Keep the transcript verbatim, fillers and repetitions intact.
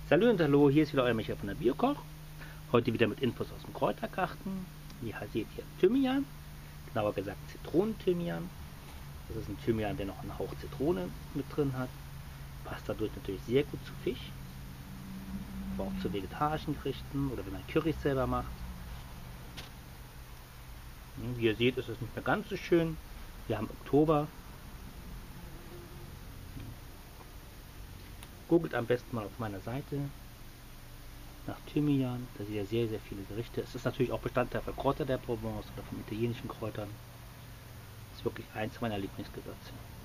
Salü und hallo, hier ist wieder euer Michael von der Biokoch. Heute wieder mit Infos aus dem Kräutergarten. Ihr seht hier Thymian, genauer gesagt Zitronenthymian. Das ist ein Thymian, der noch einen Hauch Zitrone mit drin hat. Passt dadurch natürlich sehr gut zu Fisch, aber auch zu vegetarischen Gerichten oder wenn man Currys selber macht. Wie ihr seht, ist es nicht mehr ganz so schön. Wir haben Oktober. Googelt am besten mal auf meiner Seite nach Thymian, da seht ihr sehr, sehr viele Gerichte. Es ist natürlich auch Bestandteil von Kräuter der Provence oder von italienischen Kräutern. Es ist wirklich eins meiner Lieblingsgewürze.